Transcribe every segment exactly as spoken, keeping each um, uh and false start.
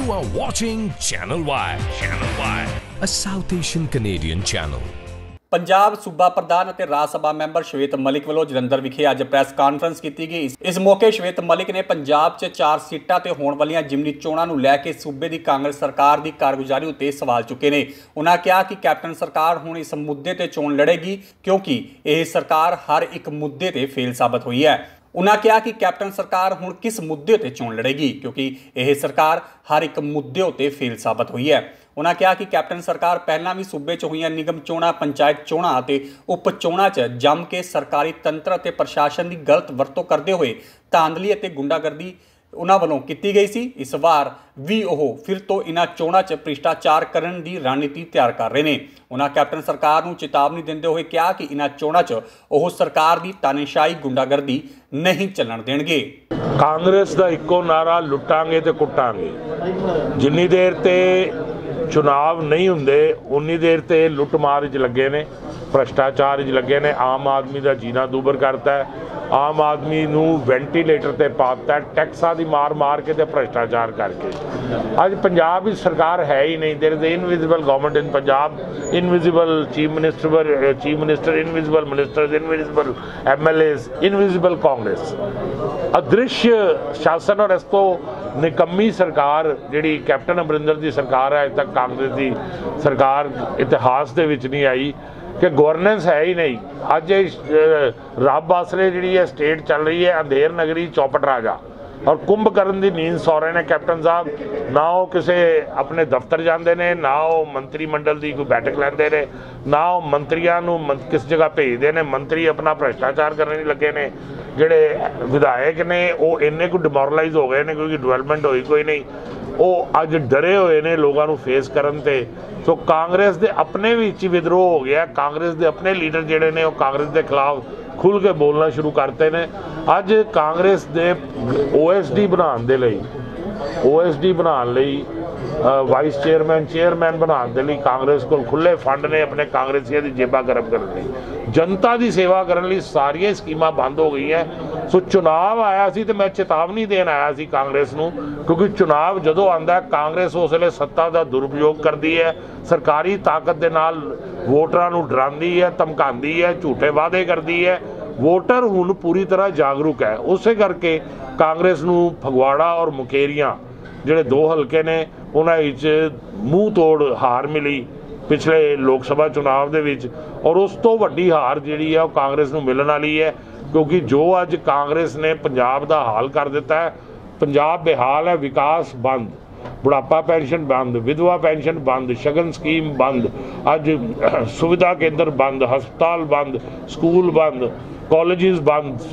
You are watching Channel Y. Channel Y, a South Asian Canadian channel. Punjab सूबा प्रधान ਅਤੇ ਰਾਜ ਸਭਾ member Shwet Malik ਵੱਲੋਂ ਜਲੰਧਰ ਵਿਖੇ ਅੱਜ ਪ੍ਰੈਸ ਕਾਨਫਰੰਸ ਕੀਤੀ ਗਈ। ਇਸ ਮੌਕੇ ਸ਼ਵੇਤ ਮਲਿਕ ਨੇ ਪੰਜਾਬ 'ਚ ਚਾਰ ਸੀਟਾਂ ਤੇ ਹੋਣ ਵਾਲੀਆਂ ਜਿਮਨੀ ਚੋਣਾਂ ਨੂੰ ਲੈ ਕੇ ਸੂਬੇ ਦੀ ਕਾਂਗਰਸ ਸਰਕਾਰ ਦੀ ਕਾਰਗੁਜ਼ਾਰੀ ਉੱਤੇ ਸਵਾਲ ਚੁੱਕੇ ਨੇ। ਉਹਨਾਂ ਕਿਹਾ ਕਿ ਕੈਪਟਨ ਸਰਕਾਰ ਹੁਣ ਇਸ ਮੁੱਦੇ ਤੇ ਚੋਣ ਲੜੇਗੀ ਕਿਉਂਕਿ ਇਹ ਸਰਕਾਰ ਹਰ ਇੱਕ ਮੁੱਦੇ ਤੇ ਫੇਲ ਸਾਬਤ ਹੋਈ ਹੈ। उन्होंने कहा कि कैप्टन सरकार हुण किस मुद्दे ते चोण लड़ेगी क्योंकि यह सरकार हर एक मुद्दे उत्ते फेल साबित हुई है। उन्होंने कहा कि कैप्टन सरकार पहला भी सूबे च हुई निगम चोणां, पंचायत चोणां ते उप चोणां च जम के सरकारी तंत्र ते प्रशासन की गलत वरतों करते हुए धांधली और गुंडागर्दी उन्होंने वालों की गई सी। इस वार भी वह फिर तो इन्हां चोणां च भ्रिष्टाचार करने की रणनीति तैयार कर रहे हैं। उन्होंने कैप्टन सरकार को चेतावनी देते हुए कहा कि इन्हां चोणां च वह सरकार की तानाशाही गुंडागर्दी नहीं चलन देंगे। कांग्रेस का इको नारा लुटांगे तो कुटांगे। जिन्नी देर ते चुनाव नहीं होंदे उन्नी देर ते लुटमार च लगे ने, भ्रष्टाचार च लगे ने। आम आदमी का जीना दूबर करता है, आम आदमी नू वेंटीलेटर ते पाता है, टैक्सां दी मार मार के ते भ्रष्टाचार करके। अज पंजाब की सरकार है ही नहीं। There is invisible government in Punjab, invisible chief minister chief minister invisible ministers, invisible M L As, invisible Congress, अदृश्य शासन। और इस तो निकम्मी सरकार जिहड़ी कैप्टन अमरिंदर की सरकार है, अज तक कांग्रेस की सरकार इतिहास दे विच नहीं आई कि गवर्नेंस है ही नहीं। अज रब आसरे जी स्टेट चल रही है अंधेर नगरी चौपट राजा, और कुंभकर्ण की नींद सौ रहे हैं कैप्टन साहब। ना वो किसी अपने दफ्तर जाते हैं, ना वो मंत्रीमंडल की कोई बैठक लेंदे ने, ना वो मंत्रियों को मन, किस जगह भेजते हैं। मंत्री अपना भ्रष्टाचार करने नहीं लगे ने। जोड़े विधायक ने वो इन्ने को डिमोरलाइज हो गए हैं क्योंकि डिवेलपमेंट हुई कोई नहीं। वो अज डरे हुए ने लोगों को फेस करन ते। तो कांग्रेस के अपने भी विद्रोह हो गया। कांग्रेस के अपने लीडर जोड़े ने कांग्रेस के खिलाफ खुल के बोलना शुरू करते हैं। अज कांग्रेस के ओ एस डी बनाने दे लई ओ एस डी बनाने लई वाइस चेयरमैन चेयरमैन बनाने के लिए कांग्रेस को खुले फंड ने अपने कांग्रेसियों की जेबा गर्म करने लई, जनता की सेवा करने लई सारियां स्कीमां बंद हो गई हैं। सो चुनाव आया सी तो मैं चेतावनी देन आया सी कांग्रेस नूं, क्योंकि चुनाव जदों आंदा कांग्रेस उस वेले सत्ता का दुरुपयोग करती है, सरकारी ताकत के नाल वोटरां नूं डरांदी है, धमकांदी है, झूठे वादे करती है। वोटर हुण पूरी तरह जागरूक है। उस करके कांग्रेस नूं फगवाड़ा और मुकेरियां ਜਿਹੜੇ दो हल्के ने उन्होंने मूँह तोड़ हार मिली पिछले लोक सभा चुनाव दे विच, और उस तो वड्डी हार जिहड़ी है कांग्रेस नूं मिलण वाली है। क्योंकि जो अज कांग्रेस ने पंजाब दा हाल कर दिता है, पंजाब बेहाल है। विकास बंद, बुढ़ापा पेंशन बंद, विधवा पेंशन बंद, शगन स्कीम बंद, अज सुविधा केंद्र बंद, हस्पताल बंद, स्कूल बंद, कॉलेजिस बंद,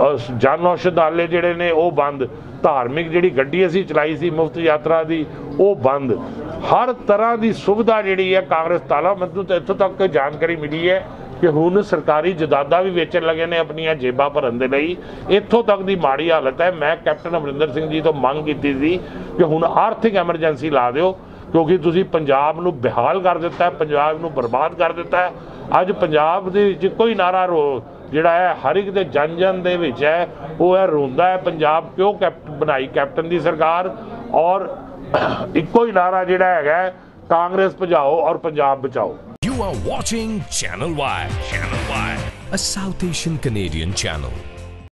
जन औषधालय जिहड़े ने वो बंद, धार्मिक जिहड़ी गड्डी असीं चलाई सी मुफ्त यात्रा की वो बंद। हर तरह की सुविधा जिहड़ी है कांग्रेस ताला। मैनूं तो इत्थों तक जानकारी मिली है कि हुण सरकारी जदादा भी वेचण लगे ने अपनियां जेबां भरन दे लई। इत्थों तक की माड़ी हालत है। मैं कैप्टन अमरिंदर सिंह जी तो मंग कीती सी कि हुण आर्थिक एमरजेंसी ला दिओ, क्योंकि तुसीं पंजाब नूं बेहाल कर दिता है, पंजाब नूं बर्बाद कर दिता है। अज पंजाब दे विच कोई नारा रो जिहड़ा है हर एक दे जन जन दे विच है, वो है रोंदा है पंजाब क्यों कैप्टन बनाई कैप्टन की सरकार। और इक्को ही नारा जिहड़ा हैगा कांग्रेस भजाओ और पंजाब बचाओ। You are watching Channel Y. Channel Y, a South Asian Canadian channel.